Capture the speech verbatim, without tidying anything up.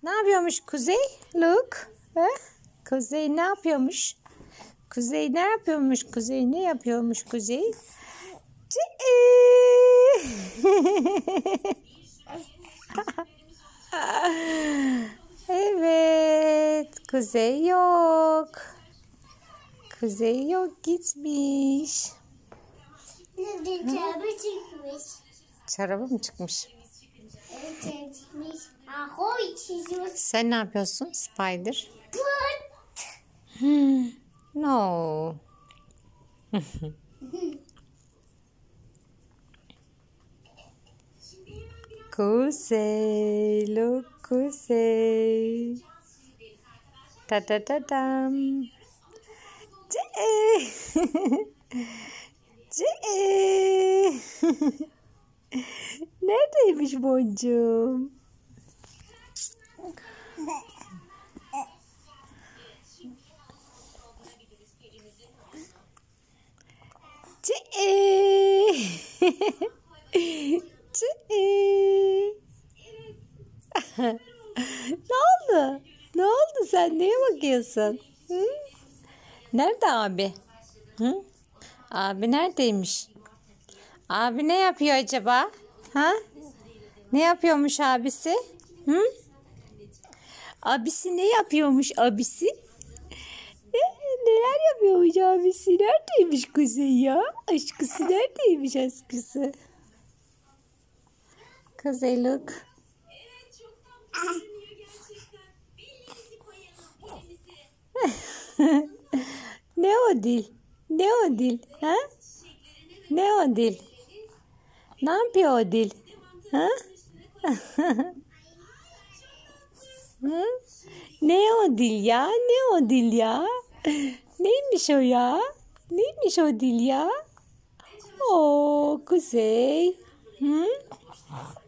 Ne yapıyormuş Kuzey? Look. He? Kuzey ne yapıyormuş? Kuzey ne yapıyormuş? Kuzey ne yapıyormuş Kuzey? Evet. Kuzey yok. Kuzey yok, gitmiş. Çorabı çıkmış. Çorabı mı çıkmış? Evet, çıkmış. Ahoy çiziyor. Sen ne yapıyorsun Spider? Pıt. Hmm. No. Kuzey, look Kuzey. Ta ta ta tam. Ce. Ce. Neredeymiş boncuğum? Ce. Ce. Ne oldu? Ne oldu? Sen neye bakıyorsun? Hı? Nerede abi? Hı? Abi neredeymiş? Abi ne yapıyor acaba? Ha? Ne yapıyormuş abisi? Hı? Abisi ne yapıyormuş abisi? E, neler yapıyormuş abisi? Neredeymiş Kuzey ya? Aşkısı neredeymiş aşkısı? Kuzey look. Ne o dil? Ne o dil? Ha? Ne o dil? Ne yapıyor o dil? Ha? Hı? Ne o dil ya? Ne o dil ya? Neymiş o ya? Neymiş o dil ya? Oo Kuzey. Hı?